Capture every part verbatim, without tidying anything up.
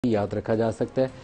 याद रखा जा सकता है।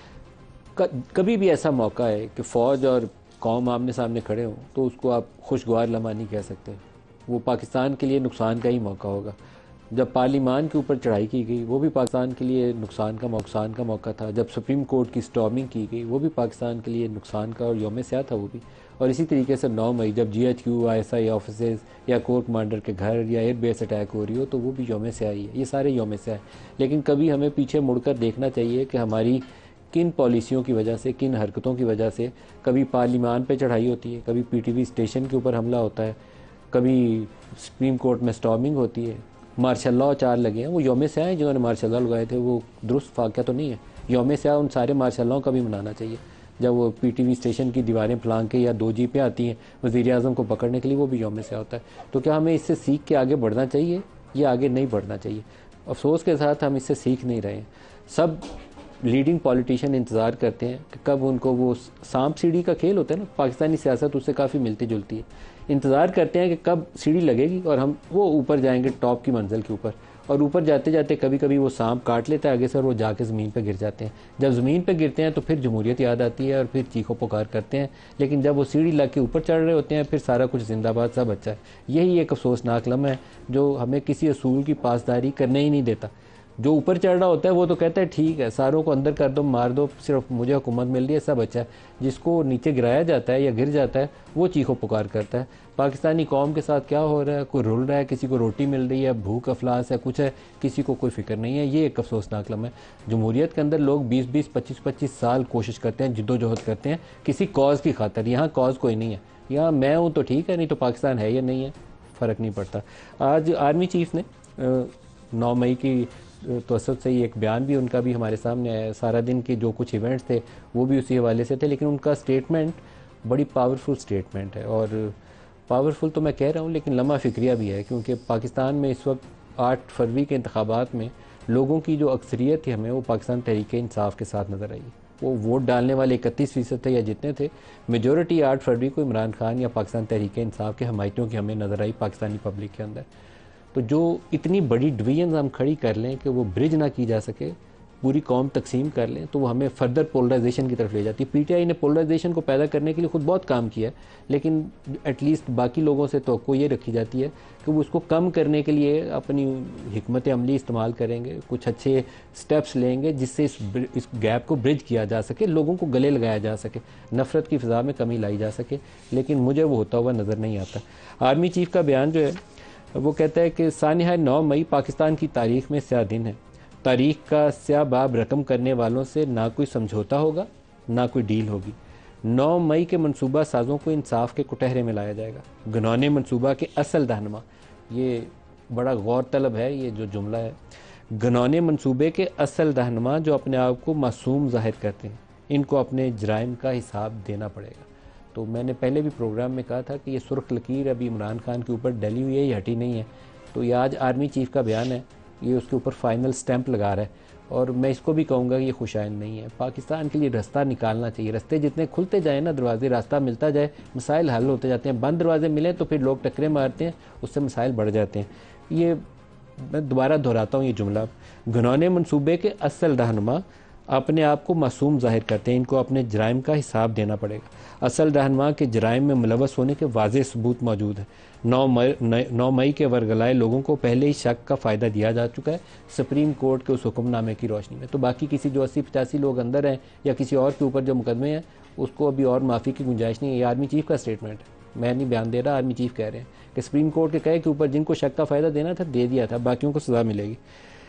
कभी भी ऐसा मौका है कि फ़ौज और कौम आमने सामने खड़े हों तो उसको आप खुशगवार लम्हा नहीं कह सकते। वो पाकिस्तान के लिए नुकसान का ही मौका होगा। जब पार्लिमान के ऊपर चढ़ाई की गई वो भी पाकिस्तान के लिए नुकसान का नुकसान का मौका था। जब सुप्रीम कोर्ट की स्टॉर्मिंग की गई वो भी पाकिस्तान के लिए नुकसान का और यौम स्याह था वो भी। और इसी तरीके से नौ मई जब G H Q I S I office या कोर कमांडर के घर या एयरबेस अटैक हो रही हो तो वो भी यौम स्याह ही है। ये सारे यौम स्याह है। लेकिन कभी हमें पीछे मुड़कर देखना चाहिए कि हमारी किन पॉलिसियों की वजह से, किन हरकतों की वजह से कभी पार्लिमान पे चढ़ाई होती है, कभी पीटीवी स्टेशन के ऊपर हमला होता है, कभी सुप्रीम कोर्ट में स्टॉर्मिंग होती है, मार्शल लॉ चार लगे हैं। वो यौम स्याह हैं जिन्होंने मार्शल लॉ लगाए थे, वो दुरुस्त वाक़या तो नहीं है। यौम स्याह उन सारे मार्शल लॉ का भी मनाना चाहिए। जब वो पीटीवी स्टेशन की दीवारें फलांग के या दो जीपें आती हैं वज़ीर आज़म को पकड़ने के लिए, वो भी यौम स्याह होता है। तो क्या हमें इससे सीख के आगे बढ़ना चाहिए या आगे नहीं बढ़ना चाहिए? अफसोस के साथ हम इससे सीख नहीं रहे हैं। सब लीडिंग पॉलिटिशियन इंतज़ार करते हैं कि कब उनको वो सांप सीढ़ी का खेल होता है ना, पाकिस्तानी सियासत उससे काफ़ी मिलती जुलती है। इंतज़ार करते हैं कि कब सीढ़ी लगेगी और हम वो ऊपर जाएंगे टॉप की मंजिल के ऊपर। और ऊपर जाते जाते कभी कभी वो सांप काट लेता है आगे से और वो जाके ज़मीन पर गिर जाते हैं। जब ज़मीन पर गिरते हैं तो फिर जमहूरियत याद आती है और फिर चीखो पुकार करते हैं। लेकिन जब वो सीढ़ी लग के ऊपर चढ़ रहे होते हैं फिर सारा कुछ जिंदाबाद सा बच्चा है। यही एक अफसोसनाक लम्हा है जो हमें किसी असूल की पासदारी करने ही नहीं देता। जो ऊपर चढ़ रहा होता है वो तो कहता है ठीक है, सारों को अंदर कर दो, मार दो, सिर्फ मुझे हुकूमत मिल रही है, सब अच्छा है। जिसको नीचे गिराया जाता है या गिर जाता है वो चीखो पुकार करता है। पाकिस्तानी कौम के साथ क्या हो रहा है, कोई रुल रहा है, किसी को रोटी मिल रही है, भूख अफलास है, कुछ है, किसी को कोई फिक्र नहीं है। ये एक अफसोसनाक लम्हा है। जमहूरियत के अंदर लोग बीस बीस पच्चीस पच्चीस साल कोशिश करते हैं, जिद्दोजहद करते हैं किसी कॉज की खातर। यहाँ कॉज कोई नहीं है। यहाँ मैं हूँ तो ठीक है, नहीं तो पाकिस्तान है या नहीं है, फ़र्क नहीं पड़ता। आज आर्मी चीफ ने नौ मई की तो से ही एक बयान भी उनका भी हमारे सामने आया। सारा दिन के जो कुछ इवेंट्स थे वो भी उसी हवाले से थे। लेकिन उनका स्टेटमेंट बड़ी पावरफुल स्टेटमेंट है। और पावरफुल तो मैं कह रहा हूँ लेकिन लम्हा फिक्रिया भी है, क्योंकि पाकिस्तान में इस वक्त आठ फरवरी के इंतखाबात में लोगों की जो अक्सरियत थी हमें वो पाकिस्तान तहरीक इंसाफ के साथ नज़र आई। वो वोट डालने वाले इकतीस फीसद थे या जितने थे, मेजोरिटी आठ फरवरी को इमरान खान या पाकिस्तान तहरीक इंसाफ के हमायतियों की हमें नज़र आई पाकिस्तानी पब्लिक के अंदर। तो जो इतनी बड़ी डिवीजन हम खड़ी कर लें कि वो ब्रिज ना की जा सके, पूरी कौम तकसीम कर लें, तो वो हमें फर्दर पोलराइजेशन की तरफ ले जाती है। पीटीआई ने पोलराइजेशन को पैदा करने के लिए खुद बहुत काम किया है, लेकिन एटलीस्ट बाकी लोगों से तो ये रखी जाती है कि वो उसको कम करने के लिए अपनी हिकमत अमली इस्तेमाल करेंगे, कुछ अच्छे स्टेप्स लेंगे जिससे इस इस गैप को ब्रिज किया जा सके, लोगों को गले लगाया जा सके, नफ़रत की फ़िज़ा में कमी लाई जा सके। लेकिन मुझे वो होता हुआ नज़र नहीं आता। आर्मी चीफ़ का बयान जो है वो कहता है कि सानिहा नौ मई पाकिस्तान की तारीख में स्याह दिन है। तारीख का स्याह बाब रकम करने वालों से ना कोई समझौता होगा ना कोई डील होगी। नौ मई के मनसूबा साजों को इंसाफ के कुटहरे में लाया जाएगा। गनौने मनसूबा के असल रहनुमा, ये बड़ा गौर तलब है ये जो जुमला है, गनौने मनसूबे के असल रहनुमा जो अपने आप को मासूम जाहिर करते हैं, इनको अपने जराइम का हिसाब देना पड़ेगा। तो मैंने पहले भी प्रोग्राम में कहा था कि ये सुर्ख लकीर अभी इमरान खान के ऊपर डली हुई है, ये हटी नहीं है। तो ये आज आर्मी चीफ का बयान है, ये उसके ऊपर फाइनल स्टैंप लगा रहा है। और मैं इसको भी कहूँगा कि ये खुशाइन नहीं है। पाकिस्तान के लिए रास्ता निकालना चाहिए। रास्ते जितने खुलते जाए ना, दरवाजे, रास्ता मिलता जाए, मसाइल हल होते जाते हैं। बंद दरवाजे मिले तो फिर लोग टकरे मारते हैं, उससे मसाइल बढ़ जाते हैं। ये मैं दोबारा दोहराता हूँ ये जुमला, घनौने मनसूबे के असल रहनुमा अपने आप को मासूम जाहिर करते हैं, इनको अपने जराइम का हिसाब देना पड़ेगा। असल रहनुमा के जराइम में मुलवस होने के वाज़ेह सबूत मौजूद है। नौ मई नौ मई के वरगलाए लोगों को पहले ही शक का फ़ायदा दिया जा चुका है सुप्रीम कोर्ट के उस हुक्मनामे की रोशनी में। तो बाकी किसी जो अस्सी पचासी लोग अंदर हैं या किसी और के ऊपर जो मुकदमे हैं उसको अभी और माफ़ी की गुंजाइश नहीं है। ये आर्मी चीफ़ का स्टेटमेंट है, मैं नहीं बयान दे रहा, आर्मी चीफ़ कह रहे हैं कि सुप्रीम कोर्ट के कहे के ऊपर जिनको शक का फ़ायदा देना था दे दिया था, बाकियों को सज़ा मिलेगी।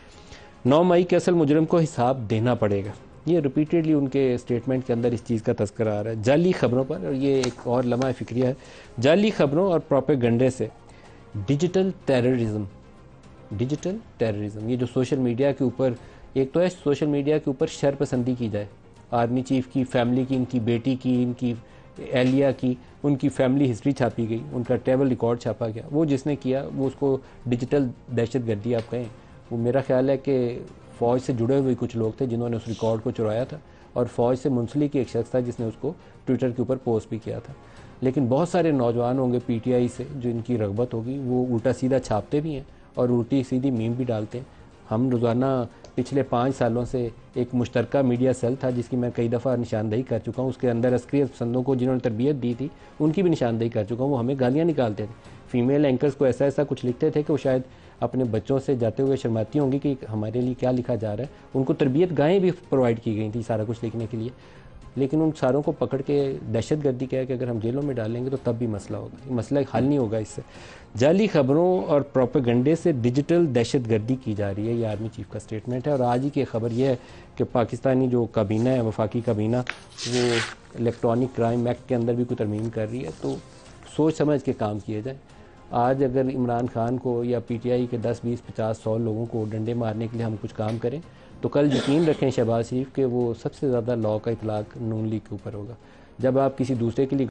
नौ मई के असल मुजरिम को हिसाब देना पड़ेगा। ये रिपीटेडली उनके स्टेटमेंट के अंदर इस चीज़ का तज़किरा आ रहा है। जाली खबरों पर, और ये एक और लम्हा फिक्रिया है, जाली खबरों और प्रोपेगंडे से डिजिटल टेररिज्म, डिजिटल टेररिज्म, ये जो सोशल मीडिया के ऊपर, एक तो है सोशल मीडिया के ऊपर शरपसंदी की जाए, आर्मी चीफ़ की फैमिली की, इनकी बेटी की, इनकी एहलिया की, उनकी फैमिली हिस्ट्री छापी गई, उनका ट्रैवल रिकॉर्ड छापा गया, वो जिसने किया वो उसको डिजिटल दहशत गर्दी आप कहें। वो मेरा ख्याल है कि फ़ौज से जुड़े हुए कुछ लोग थे जिन्होंने उस रिकॉर्ड को चुराया था, और फ़ौज से मुंसलिक एक शख्स था जिसने उसको ट्विटर के ऊपर पोस्ट भी किया था। लेकिन बहुत सारे नौजवान होंगे पीटीआई से जो इनकी रगबत होगी, वो उल्टा सीधा छापते भी हैं और उल्टी सीधी मीम भी डालते हैं। हम रोज़ाना पिछले पाँच सालों से एक मुश्तरका मीडिया सेल था जिसकी मैं कई दफ़ा निशानदेही कर चुका हूँ, उसके अंदर अस्करी पसंदों को जिन्होंने तरबियत दी थी उनकी भी निशानदेही कर चुका हूँ। वो हमें गालियाँ निकालते थे, फीमेल एंकर्स को ऐसा ऐसा कुछ लिखते थे कि वो शायद अपने बच्चों से जाते हुए शर्माती होंगी कि हमारे लिए क्या लिखा जा रहा है। उनको तरबियत गाहें भी प्रोवाइड की गई थी सारा कुछ लिखने के लिए, लेकिन उन सारों को पकड़ के दहशत गर्दी कह के अगर हम जेलों में डालेंगे तो तब भी मसला होगा, मसला हल नहीं होगा इससे। जाली खबरों और प्रोपेगेंडे से डिजिटल दहशत गर्दी की जा रही है, ये आर्मी चीफ का स्टेटमेंट है। और आज ही की खबर यह है कि पाकिस्तानी जो काबीना है, वफाकी काबीना, वो इलेक्ट्रॉनिक क्राइम एक्ट के अंदर भी कोई तरमीम कर रही है, तो सोच समझ के काम किए जाए। आज अगर इमरान खान को या पीटीआई के दस बीस पचास सौ लोगों को डंडे मारने के लिए हम कुछ काम करें तो कल यकीन रखें शहबाज शरीफ के वो सबसे ज़्यादा लॉ का इतलाक नून लीग के ऊपर होगा। जब आप किसी दूसरे के लिए